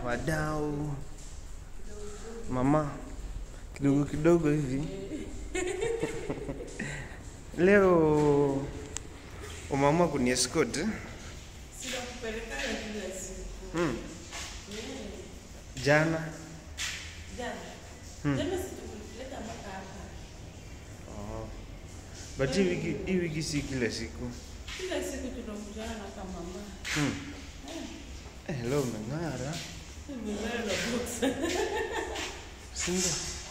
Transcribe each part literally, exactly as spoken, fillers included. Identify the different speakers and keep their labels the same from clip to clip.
Speaker 1: wadau, mama kidogo kidogo hivi. Leo umeamua kuni escort?
Speaker 2: Sina kupeleka kila siku.
Speaker 1: Hmm. Jana?
Speaker 2: Jana.
Speaker 1: Hmm.
Speaker 2: Jana sikuleta mpaka hapa.
Speaker 1: Oh. But hii wiki, hii wiki si kila siku.
Speaker 2: Kila siku tunakutana na kama mama.
Speaker 1: Hmm. Eh, leo umeng'ara.
Speaker 2: Nimeng'ara na box.
Speaker 1: Sinda.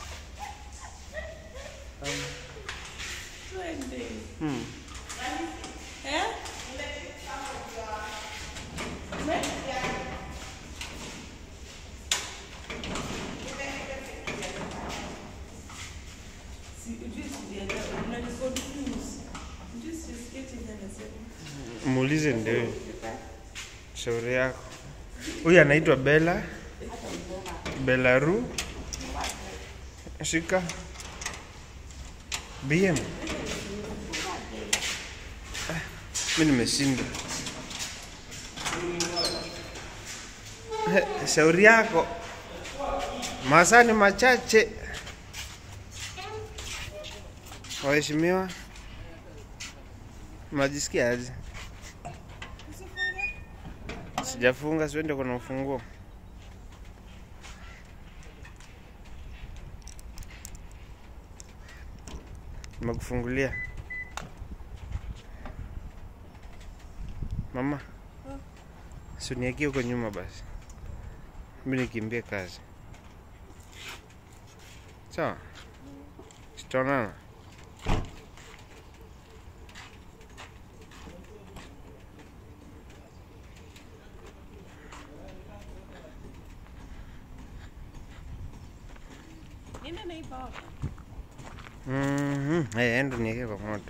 Speaker 1: Um.
Speaker 2: Twende.
Speaker 1: Hmm.
Speaker 2: Eh?
Speaker 1: Muulize ndio. Shauri yako. Huyu anaitwa Bella. Bellaru. Shika. B M. Ah, mimi nimeshinda. Shauri yako. Masaa ni machache. Waheshimiwa, mnajisikia aje? Sijafunga, siende kuna ufunguo. Nimekufungulia. Mama, si uniakie huko nyuma basi. Mimi nikimbie kazi. Sawa? Tutaonana.
Speaker 2: Nina naiba hapa.
Speaker 1: Mhm, eh, endo niweke kwa moto.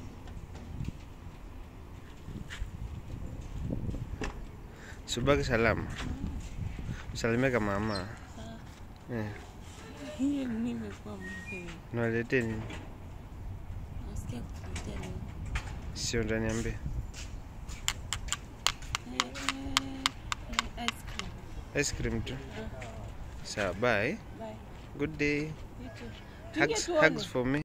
Speaker 1: Subaki salama. Salimia kama mama. Eh.
Speaker 2: Hiyo nimekuwa mzee.
Speaker 1: Niwaletee nini?
Speaker 2: Nasikia kutuletea nini?
Speaker 1: Sio ndaniambia.
Speaker 2: Ice cream.
Speaker 1: Ice cream tu. Sawa, bye.
Speaker 2: Bye.
Speaker 1: Good day.
Speaker 2: You too.
Speaker 1: Hugs, hugs for me.